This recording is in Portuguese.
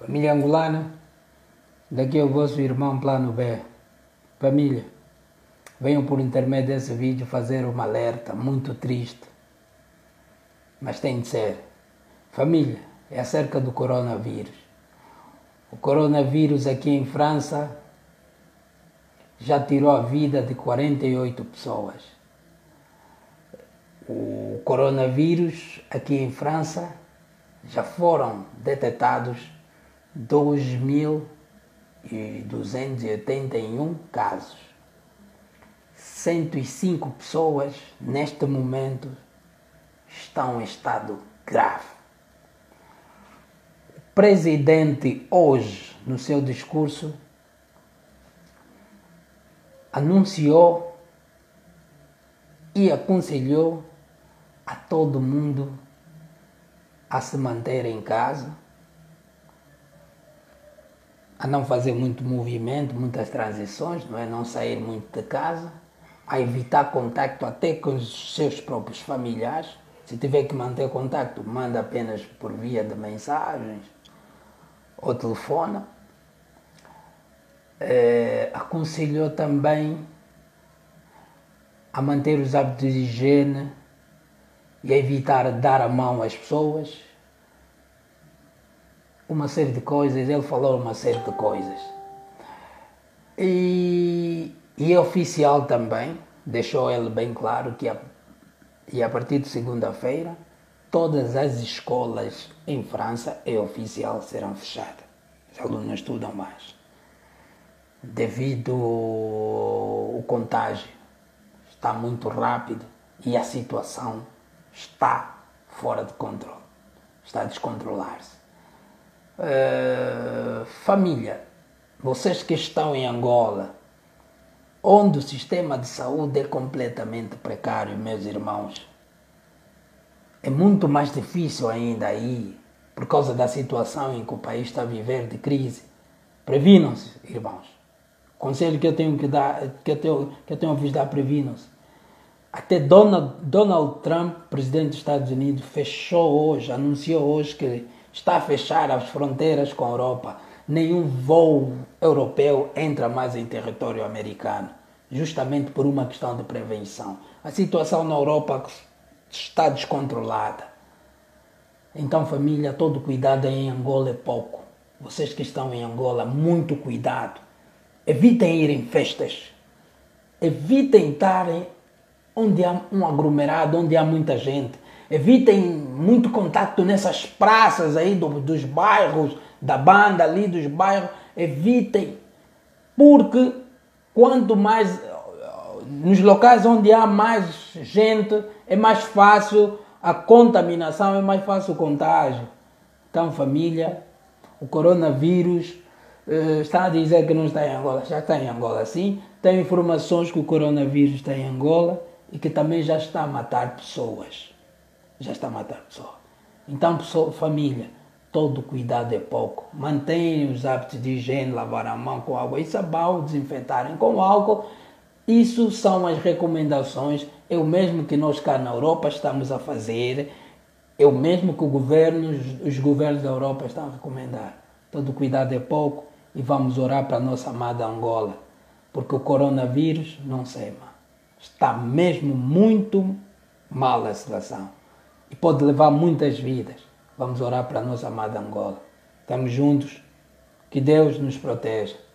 Família angolana, daqui é o vosso irmão Plano B. Família, venham por intermédio desse vídeo fazer uma alerta muito triste, mas tem de ser. Família, é acerca do coronavírus. O coronavírus aqui em França já tirou a vida de 48 pessoas. O coronavírus aqui em França já foram detectados 2.281 casos. 105 pessoas neste momento estão em estado grave. O presidente hoje, no seu discurso, anunciou e aconselhou a todo mundo a se manter em casa, a não fazer muito movimento, muitas transições, não sair muito de casa, a evitar contacto até com os seus próprios familiares. Se tiver que manter contacto, manda apenas por via de mensagens ou telefone. Aconselhou também a manter os hábitos de higiene e a evitar dar a mão às pessoas. Uma série de coisas, ele falou uma série de coisas. E é oficial também, deixou ele bem claro que a partir de segunda-feira todas as escolas em França, é oficial, serão fechadas. Os alunos não estudam mais. Devido ao contágio está muito rápido e a situação está fora de controle, está a descontrolar-se. Família, vocês que estão em Angola, onde o sistema de saúde é completamente precário, meus irmãos, é muito mais difícil ainda aí, por causa da situação em que o país está a viver de crise. Previnam-se, irmãos. O conselho que eu tenho que dar, que eu tenho a vos dar, previnam-se. Até Donald Trump, presidente dos Estados Unidos, anunciou hoje que está a fechar as fronteiras com a Europa. Nenhum voo europeu entra mais em território americano, justamente por uma questão de prevenção. A situação na Europa está descontrolada. Então, família, todo cuidado em Angola é pouco. Vocês que estão em Angola, muito cuidado. Evitem ir em festas. Evitem estarem onde há um aglomerado, onde há muita gente. Evitem muito contato nessas praças aí dos bairros, da banda ali dos bairros. Evitem, porque quanto mais nos locais onde há mais gente, é mais fácil a contaminação, é mais fácil o contágio. Então, família, o coronavírus está a dizer que não está em Angola, já está em Angola, sim. Tem informações que o coronavírus está em Angola e que também já está a matar pessoas. Já está a matar pessoas. Então, família, todo cuidado é pouco. Mantenham os hábitos de higiene, lavar a mão com água e sabão, desinfetarem com álcool. Isso são as recomendações. É o mesmo que nós cá na Europa estamos a fazer. É o mesmo que os governos da Europa estão a recomendar. Todo cuidado é pouco e vamos orar para a nossa amada Angola. Porque o coronavírus, não sei, está mesmo muito mal a situação. E pode levar muitas vidas. Vamos orar para a nossa amada Angola. Estamos juntos. Que Deus nos proteja.